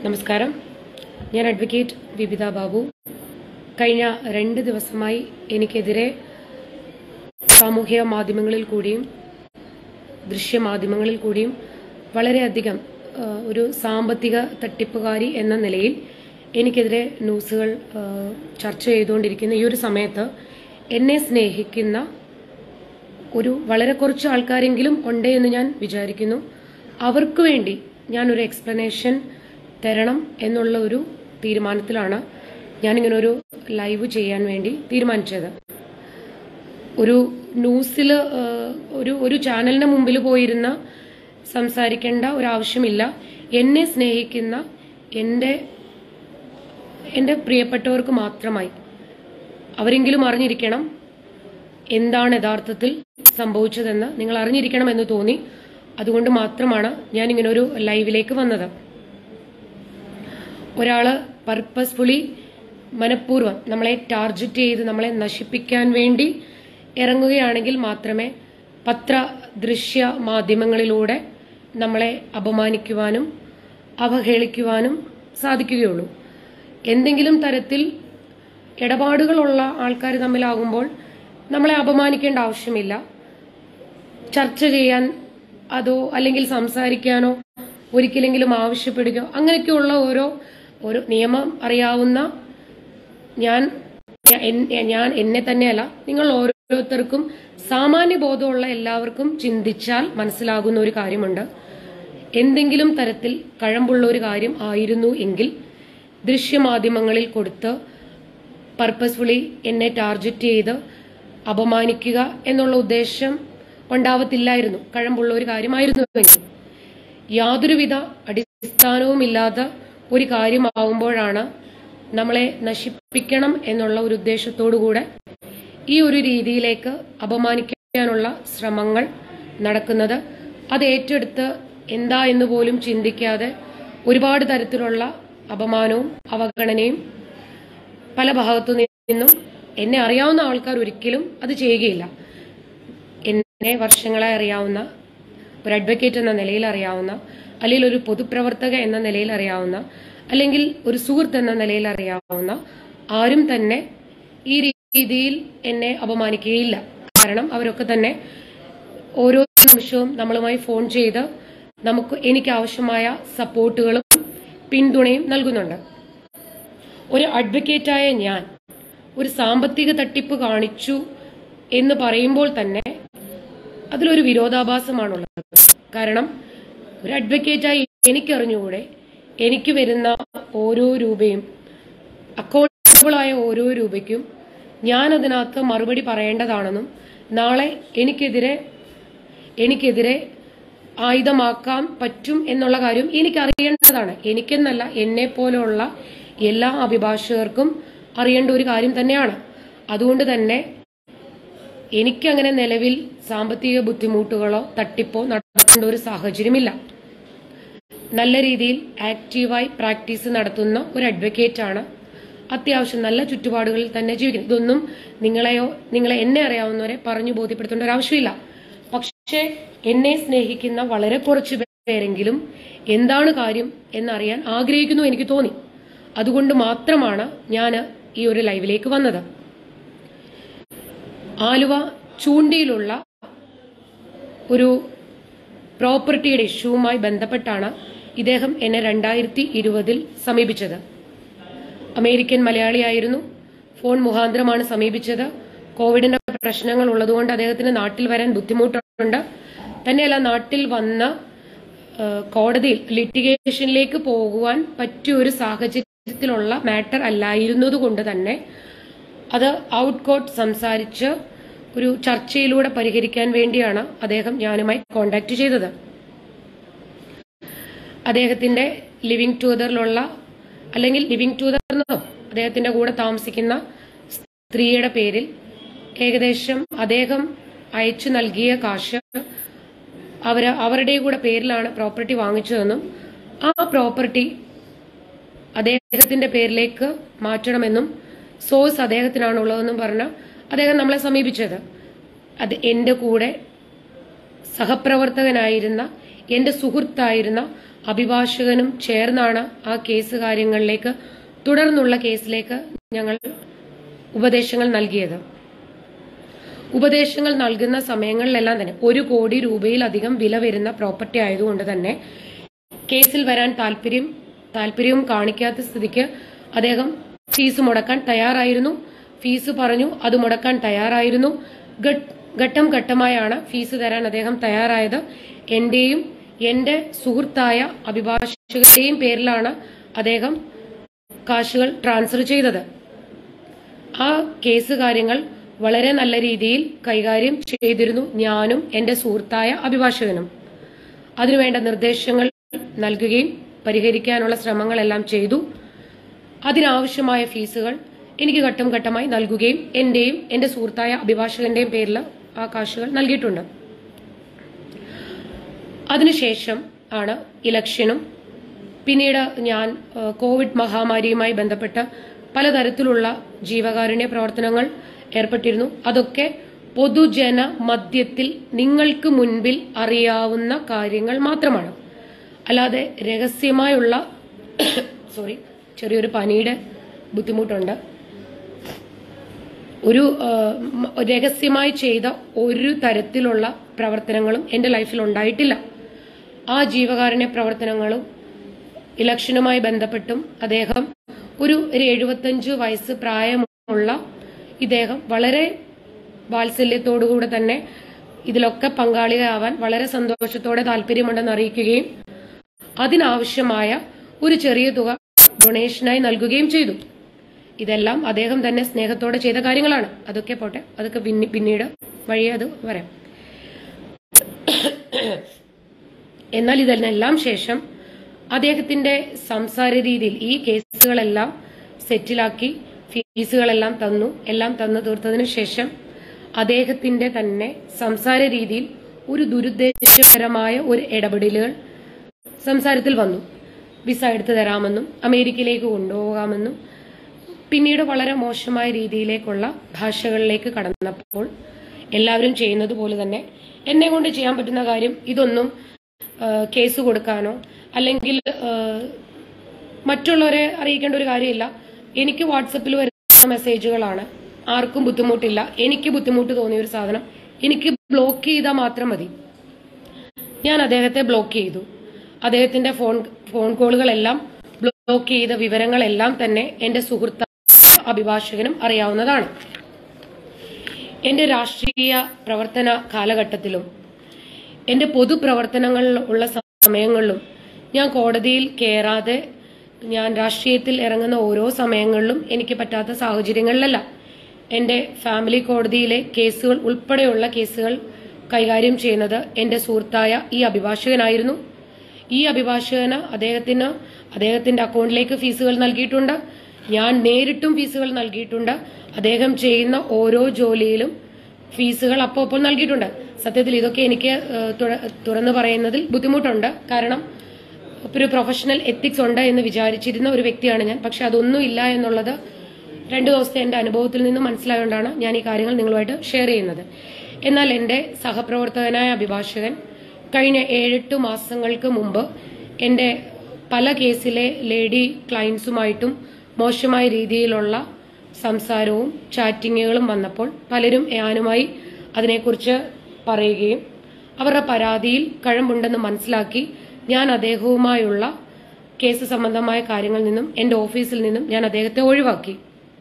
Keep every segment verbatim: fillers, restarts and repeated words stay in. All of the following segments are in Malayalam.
നമസ്കാരം. ഞാൻ അഡ്വക്കേറ്റ് വിബിത ബാബു. കഴിഞ്ഞ രണ്ട് ദിവസമായി എനിക്കെതിരെ സാമൂഹ്യ മാധ്യമങ്ങളിൽ കൂടിയും ദൃശ്യമാധ്യമങ്ങളിൽ കൂടിയും വളരെയധികം ഒരു സാമ്പത്തിക തട്ടിപ്പുകാരി എന്ന നിലയിൽ എനിക്കെതിരെ ന്യൂസുകൾ ചർച്ച ചെയ്തുകൊണ്ടിരിക്കുന്ന ഈ ഒരു സമയത്ത് എന്നെ സ്നേഹിക്കുന്ന ഒരു വളരെ കുറച്ച് ആൾക്കാരെങ്കിലും ഉണ്ട് എന്ന് ഞാൻ വിചാരിക്കുന്നു. അവർക്ക് വേണ്ടി ഞാനൊരു എക്സ്പ്ലനേഷൻ തരണം എന്നുള്ള ഒരു തീരുമാനത്തിലാണ് ഞാനിങ്ങനെ ഒരു ലൈവ് ചെയ്യാൻ വേണ്ടി തീരുമാനിച്ചത്. ഒരു ന്യൂസിൽ ഒരു ഒരു ചാനലിന് മുമ്പിൽ പോയിരുന്ന സംസാരിക്കേണ്ട ഒരാവശ്യമില്ല. എന്നെ സ്നേഹിക്കുന്ന എൻ്റെ എൻ്റെ പ്രിയപ്പെട്ടവർക്ക് മാത്രമായി അവരെങ്കിലും അറിഞ്ഞിരിക്കണം എന്താണ് യഥാർത്ഥത്തിൽ സംഭവിച്ചതെന്ന് നിങ്ങൾ അറിഞ്ഞിരിക്കണമെന്ന് തോന്നി. അതുകൊണ്ട് മാത്രമാണ് ഞാനിങ്ങനെ ഒരു ലൈവിലേക്ക് വന്നത്. ഒരാള് പർപ്പസ്ഫുള്ളി മനഃപൂർവ്വം നമ്മളെ ടാർഗറ്റ് ചെയ്ത് നമ്മളെ നശിപ്പിക്കാൻ വേണ്ടി ഇറങ്ങുകയാണെങ്കിൽ മാത്രമേ പത്ര ദൃശ്യ മാധ്യമങ്ങളിലൂടെ നമ്മളെ അപമാനിക്കുവാനും അവഹേളിക്കുവാനും സാധിക്കുകയുള്ളൂ. എന്തെങ്കിലും തരത്തിൽ ഇടപാടുകളുള്ള ആൾക്കാർ തമ്മിലാകുമ്പോൾ നമ്മളെ അപമാനിക്കേണ്ട ആവശ്യമില്ല. ചർച്ച ചെയ്യാൻ അതോ അല്ലെങ്കിൽ സംസാരിക്കാനോ ഒരിക്കലെങ്കിലും ആവശ്യപ്പെടുകയോ അങ്ങനെയൊക്കെയുള്ള ഓരോ ഓരോ നിയമം അറിയാവുന്ന ഞാൻ ഞാൻ എന്നെ തന്നെയല്ല, നിങ്ങൾ ഓരോരുത്തർക്കും സാമാന്യ ബോധമുള്ള എല്ലാവർക്കും ചിന്തിച്ചാൽ മനസ്സിലാകുന്ന ഒരു കാര്യമുണ്ട്. എന്തെങ്കിലും തരത്തിൽ കഴമ്പുള്ള ഒരു കാര്യം ആയിരുന്നു എങ്കിൽ ദൃശ്യമാധ്യമങ്ങളിൽ കൊടുത്ത് പർപ്പസ്ഫുള്ളി എന്നെ ടാർഗറ്റ് ചെയ്ത് അപമാനിക്കുക എന്നുള്ള ഉദ്ദേശം ഉണ്ടാവത്തില്ലായിരുന്നു. കഴമ്പുള്ള ഒരു കാര്യമായിരുന്നുവെങ്കിൽ യാതൊരുവിധ അടിസ്ഥാനവുമില്ലാത്ത ഒരു കാര്യമാവുമ്പോഴാണ് നമ്മളെ നശിപ്പിക്കണം എന്നുള്ള ഒരു ഉദ്ദേശത്തോടുകൂടെ ഈ ഒരു രീതിയിലേക്ക് അപമാനിക്കാനുള്ള ശ്രമങ്ങൾ നടക്കുന്നത്. അത് ഏറ്റെടുത്ത് എന്താ എന്ന് പോലും ചിന്തിക്കാതെ ഒരുപാട് തരത്തിലുള്ള അപമാനവും അവഗണനയും പല ഭാഗത്തു നിന്നും എന്നെ അറിയാവുന്ന ആൾക്കാർ ഒരിക്കലും അത് ചെയ്യുകയില്ല. എന്നെ വർഷങ്ങളായി അറിയാവുന്ന ഒരു അഡ്വക്കേറ്റ് എന്ന നിലയിൽ അറിയാവുന്ന, അല്ലെങ്കിൽ ഒരു പൊതുപ്രവർത്തക എന്ന നിലയിൽ അറിയാവുന്ന, അല്ലെങ്കിൽ ഒരു സുഹൃത്ത് എന്ന നിലയിൽ അറിയാവുന്ന ആരും തന്നെ ഈ രീതിയിൽ എന്നെ അപമാനിക്കുകയില്ല. കാരണം അവരൊക്കെ തന്നെ ഓരോ നിമിഷവും നമ്മളുമായി ഫോൺ ചെയ്ത് നമുക്ക് എനിക്ക് ആവശ്യമായ സപ്പോർട്ടുകളും പിന്തുണയും നൽകുന്നുണ്ട്. ഒരു അഡ്വക്കേറ്റായ ഞാൻ ഒരു സാമ്പത്തിക തട്ടിപ്പ് കാണിച്ചു എന്ന് പറയുമ്പോൾ തന്നെ അതിലൊരു വിരോധാഭാസമാണുള്ളത്. കാരണം ഒരു അഡ്വക്കേറ്റായി എനിക്കറിഞ്ഞുകൂടെ എനിക്ക് വരുന്ന ഓരോ രൂപയും അക്കൗണ്ടബിളായ ഓരോ രൂപയ്ക്കും ഞാൻ അതിനകത്ത് മറുപടി പറയേണ്ടതാണെന്നും നാളെ എനിക്കെതിരെ എനിക്കെതിരെ ആയുധമാക്കാൻ പറ്റും എന്നുള്ള കാര്യം എനിക്കറിയേണ്ടതാണ്. എനിക്കെന്നല്ല, എന്നെ പോലെയുള്ള എല്ലാ അഭിഭാഷകർക്കും അറിയേണ്ട ഒരു കാര്യം തന്നെയാണ്. അതുകൊണ്ട് തന്നെ എനിക്കങ്ങനെ നിലവിൽ സാമ്പത്തിക ബുദ്ധിമുട്ടുകളോ തട്ടിപ്പോ നടത്തേണ്ട ഒരു സാഹചര്യമില്ല. നല്ല രീതിയിൽ ആക്റ്റീവായി പ്രാക്ടീസ് നടത്തുന്ന ഒരു അഡ്വക്കേറ്റ് ആണ്. അത്യാവശ്യം നല്ല ചുറ്റുപാടുകളിൽ തന്നെ ജീവിക്കുന്നത്. ഇതൊന്നും നിങ്ങളെയോ നിങ്ങളെ എന്നെ അറിയാവുന്നവരെ പറഞ്ഞു ബോധ്യപ്പെടുത്തേണ്ട ഒരു ആവശ്യമില്ല. പക്ഷേ എന്നെ സ്നേഹിക്കുന്ന വളരെ കുറച്ച് പേരെങ്കിലും എന്താണ് കാര്യം എന്നറിയാൻ ആഗ്രഹിക്കുന്നു എനിക്ക് തോന്നി. അതുകൊണ്ട് മാത്രമാണ് ഞാൻ ഈ ഒരു ലൈവിലേക്ക് വന്നത്. ആലുവ ചൂണ്ടിയിലുള്ള ഒരു പ്രോപ്പർട്ടിയുടെ ഇഷ്യൂവുമായി ബന്ധപ്പെട്ടാണ് ഇദ്ദേഹം എന്നെ രണ്ടായിരത്തി ഇരുപതിൽ സമീപിച്ചത്. അമേരിക്കൻ മലയാളിയായിരുന്നു. ഫോൺ മുഖാന്തരമാണ് സമീപിച്ചത്. കോവിഡിന്റെ പ്രശ്നങ്ങൾ ഉള്ളതുകൊണ്ട് അദ്ദേഹത്തിന് നാട്ടിൽ വരാൻ ബുദ്ധിമുട്ടുണ്ട്. തന്നെയല്ല, നാട്ടിൽ വന്ന കോടതിയിൽ ലിറ്റിഗേഷനിലേക്ക് പോകുവാൻ പറ്റിയ ഒരു സാഹചര്യത്തിലുള്ള മാറ്റർ അല്ലായിരുന്നത് കൊണ്ട് തന്നെ അത് ഔട്ട് കോർട്ട് സംസാരിച്ച് ഒരു ചർച്ചയിലൂടെ പരിഹരിക്കാൻ വേണ്ടിയാണ് അദ്ദേഹം ഞാനുമായി കോണ്ടാക്ട് ചെയ്തത്. അദ്ദേഹത്തിന്റെ ലിവിംഗ് ടുഗദറിലുള്ള അല്ലെങ്കിൽ ലിവിംഗ് ടുഗദറിനോ അദ്ദേഹത്തിന്റെ കൂടെ താമസിക്കുന്ന സ്ത്രീയുടെ പേരിൽ ഏകദേശം അദ്ദേഹം അയച്ചു നൽകിയ കാശ് അവര് അവരുടെ കൂടെ പേരിലാണ് പ്രോപ്പർട്ടി വാങ്ങിച്ചതെന്നും ആ പ്രോപ്പർട്ടി അദ്ദേഹത്തിന്റെ പേരിലേക്ക് മാറ്റണമെന്നും സോഴ്സ് അദ്ദേഹത്തിനാണുള്ളതെന്നും പറഞ്ഞ് അദ്ദേഹം നമ്മളെ സമീപിച്ചത്. അത് എന്റെ കൂടെ സഹപ്രവർത്തകനായിരുന്ന എന്റെ സുഹൃത്തായിരുന്ന അഭിഭാഷകനും ചേർന്നാണ് ആ കേസ് കാര്യങ്ങളിലേക്ക് തുടർന്നുള്ള കേസിലേക്ക് ഞങ്ങൾ ഉപദേശങ്ങൾ നൽകിയത്. ഉപദേശങ്ങൾ നൽകുന്ന സമയങ്ങളിലെല്ലാം തന്നെ ഒരു കോടി രൂപയിലധികം വില വരുന്ന പ്രോപ്പർട്ടി ആയതുകൊണ്ട് തന്നെ കേസിൽ വരാൻ താല്പര്യം താല്പര്യവും കാണിക്കാത്ത സ്ഥിതിക്ക് അദ്ദേഹം ഫീസ് മുടക്കാൻ തയ്യാറായിരുന്നു. ഫീസ് പറഞ്ഞു, അത് മുടക്കാൻ തയ്യാറായിരുന്നു. ഘട്ടം ഘട്ടമായാണ് ഫീസ് തരാൻ അദ്ദേഹം തയ്യാറായത്. എന്റെയും എന്റെ സുഹൃത്തായ അഭിഭാഷകന്റെയും പേരിലാണ് അദ്ദേഹം കാശുകൾ ട്രാൻസ്ഫർ ചെയ്തത്. ആ കേസ് കാര്യങ്ങൾ വളരെ നല്ല രീതിയിൽ കൈകാര്യം ചെയ്തിരുന്നു ഞാനും എന്റെ സുഹൃത്തായ അഭിഭാഷകനും. അതിനുവേണ്ട നിർദ്ദേശങ്ങൾ നൽകുകയും പരിഹരിക്കാനുള്ള ശ്രമങ്ങളെല്ലാം ചെയ്തു. അതിനാവശ്യമായ ഫീസുകൾ എനിക്ക് ഘട്ടം ഘട്ടമായി നൽകുകയും എന്റെയും എന്റെ സുഹൃത്തായ അഭിഭാഷകന്റെയും പേരിൽ ആ കാശുകൾ നൽകിയിട്ടുണ്ട്. അതിനുശേഷം ആണ് ഇലക്ഷനും പിന്നീട് ഞാൻ കോവിഡ് മഹാമാരിയുമായി ബന്ധപ്പെട്ട് പലതരത്തിലുള്ള ജീവകാരുണ്യ പ്രവർത്തനങ്ങൾ ഏർപ്പെട്ടിരുന്നു. അതൊക്കെ പൊതുജന മധ്യത്തിൽ നിങ്ങൾക്ക് മുൻപിൽ അറിയാവുന്ന കാര്യങ്ങൾ മാത്രമാണ്. അല്ലാതെ രഹസ്യമായുള്ള സോറി ചെറിയൊരു പനിയുടെ ബുദ്ധിമുട്ടുണ്ട്. ഒരു രഹസ്യമായി ചെയ്ത ഒരു തരത്തിലുള്ള പ്രവർത്തനങ്ങളും എന്റെ ലൈഫിൽ ഉണ്ടായിട്ടില്ല. ആ ജീവകാരുണ്യ പ്രവർത്തനങ്ങളും ഇലക്ഷനുമായി ബന്ധപ്പെട്ടും അദ്ദേഹം ഒരു എഴുപത്തഞ്ച് വയസ്സ് പ്രായമുള്ള ഇദ്ദേഹം വളരെ വാത്സല്യത്തോടുകൂടെ തന്നെ ഇതിലൊക്കെ പങ്കാളിയാവാൻ വളരെ സന്തോഷത്തോടെ താല്പര്യമുണ്ടെന്ന് അറിയിക്കുകയും അതിനാവശ്യമായ ഒരു ചെറിയ തുക ഡൊണേഷനായി നൽകുകയും ചെയ്തു. ഇതെല്ലാം അദ്ദേഹം തന്നെ സ്നേഹത്തോടെ ചെയ്ത കാര്യങ്ങളാണ്. അതൊക്കെ പോട്ടെ, അതൊക്കെ പിന്നീട് വഴിയെ അത് വരാം. എന്നാൽ ഇതിനെല്ലാം ശേഷം അദ്ദേഹത്തിന്റെ സംസാര രീതിയിൽ ഈ കേസുകളെല്ലാം സെറ്റിലാക്കി ഫീസുകളെല്ലാം തന്നു. എല്ലാം തന്നു തീർത്തതിനു ശേഷം അദ്ദേഹത്തിന്റെ തന്നെ സംസാര രീതിയിൽ ഒരു ദുരുദ്ദേശപരമായ ഒരു ഇടപെടലുകൾ സംസാരത്തിൽ വന്നു. വിസ എടുത്തു തരാമെന്നും അമേരിക്കയിലേക്ക് കൊണ്ടുപോകാമെന്നും പിന്നീട് വളരെ മോശമായ രീതിയിലേക്കുള്ള ഭാഷകളിലേക്ക് കടന്നപ്പോൾ എല്ലാവരും ചെയ്യുന്നത് പോലെ തന്നെ എന്നെ കൊണ്ട് ചെയ്യാൻ പറ്റുന്ന കാര്യം ഇതൊന്നും കേസ് കൊടുക്കാനോ അല്ലെങ്കിൽ മറ്റുള്ളവരെ അറിയിക്കേണ്ട ഒരു കാര്യമില്ല. എനിക്ക് വാട്സപ്പിൽ വരുന്ന മെസ്സേജുകളാണ്. ആർക്കും ബുദ്ധിമുട്ടില്ല. എനിക്ക് ബുദ്ധിമുട്ട് തോന്നിയ ഒരു സാധനം എനിക്ക് ബ്ലോക്ക് ചെയ്താൽ മാത്രം മതി. ഞാൻ അദ്ദേഹത്തെ ബ്ലോക്ക് ചെയ്തു. അദ്ദേഹത്തിന്റെ ഫോൺ ഫോൺ കോളുകളെല്ലാം ബ്ലോക്ക് ചെയ്ത വിവരങ്ങളെല്ലാം തന്നെ എന്റെ സുഹൃത്തായ അഭിഭാഷകനും അറിയാവുന്നതാണ്. എന്റെ രാഷ്ട്രീയ പ്രവർത്തന കാലഘട്ടത്തിലും എന്റെ പൊതുപ്രവർത്തനങ്ങളിൽ ഉള്ള സമയങ്ങളിലും ഞാൻ കോടതിയിൽ കയറാതെ ഞാൻ രാഷ്ട്രീയത്തിൽ ഇറങ്ങുന്ന ഓരോ സമയങ്ങളിലും എനിക്ക് പറ്റാത്ത സാഹചര്യങ്ങളിലല്ല എന്റെ ഫാമിലി കോടതിയിലെ കേസുകൾ ഉൾപ്പെടെയുള്ള കേസുകൾ കൈകാര്യം ചെയ്യുന്നത് എന്റെ സുഹൃത്തായ ഈ അഭിഭാഷകനായിരുന്നു. ഈ അഭിഭാഷകന് അദ്ദേഹത്തിന് അദ്ദേഹത്തിന്റെ അക്കൗണ്ടിലേക്ക് ഫീസുകൾ നൽകിയിട്ടുണ്ട്. ഞാൻ നേരിട്ടും ഫീസുകൾ നൽകിയിട്ടുണ്ട്. അദ്ദേഹം ചെയ്യുന്ന ഓരോ ജോലിയിലും ഫീസുകൾ അപ്പോൾ അപ്പോൾ നൽകിയിട്ടുണ്ട്. സത്യത്തിൽ ഇതൊക്കെ എനിക്ക് തുറന്നു പറയുന്നതിൽ ബുദ്ധിമുട്ടുണ്ട്. കാരണം ഒരു പ്രൊഫഷണൽ എത്തിക്സ് ഉണ്ട് എന്ന് വിചാരിച്ചിരുന്ന ഒരു വ്യക്തിയാണ് ഞാൻ. പക്ഷെ അതൊന്നും ഇല്ല എന്നുള്ളത് രണ്ടു ദിവസത്തെ എന്റെ അനുഭവത്തിൽ നിന്ന് മനസ്സിലായതുകൊണ്ടാണ് ഞാൻ ഈ കാര്യങ്ങൾ നിങ്ങളുമായിട്ട് ഷെയർ ചെയ്യുന്നത്. എന്നാൽ എന്റെ സഹപ്രവർത്തകനായ അഭിഭാഷകൻ കഴിഞ്ഞ ഏഴെട്ട് മാസങ്ങൾക്ക് മുമ്പ് എന്റെ പല കേസിലെ ലേഡി ക്ലയൻസുമായിട്ടും മോശമായ രീതിയിലുള്ള സംസാരവും ചാറ്റിങ്ങുകളും വന്നപ്പോൾ പലരും ഞാനുമായി അതിനെക്കുറിച്ച് പറയുകയും അവരുടെ പരാതിയിൽ കഴമ്പുണ്ടെന്ന് മനസ്സിലാക്കി ഞാൻ അദ്ദേഹവുമായുള്ള കേസ് സംബന്ധമായ കാര്യങ്ങളിൽ നിന്നും എന്റെ ഓഫീസിൽ നിന്നും ഞാൻ അദ്ദേഹത്തെ ഒഴിവാക്കി.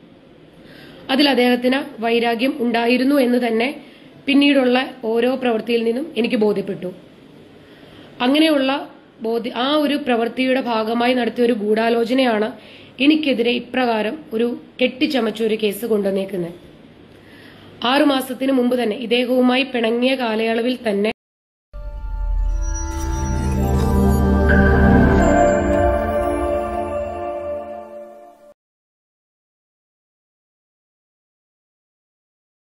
അതിൽ അദ്ദേഹത്തിന് വൈരാഗ്യം ഉണ്ടായിരുന്നു എന്ന് തന്നെ പിന്നീടുള്ള ഓരോ പ്രവൃത്തിയിൽ നിന്നും എനിക്ക് ബോധ്യപ്പെട്ടു. അങ്ങനെയുള്ള ബോധ്യ ആ ഒരു പ്രവൃത്തിയുടെ ഭാഗമായി നടത്തിയ ഒരു ഗൂഢാലോചനയാണ് എനിക്കെതിരെ ഇപ്രകാരം ഒരു കെട്ടിച്ചമച്ച ഒരു കേസ് കൊണ്ടുവന്നേക്കുന്നത്. ആറുമാസത്തിന് മുമ്പ് തന്നെ ഇദ്ദേഹവുമായി പിണങ്ങിയ കാലയളവിൽ തന്നെ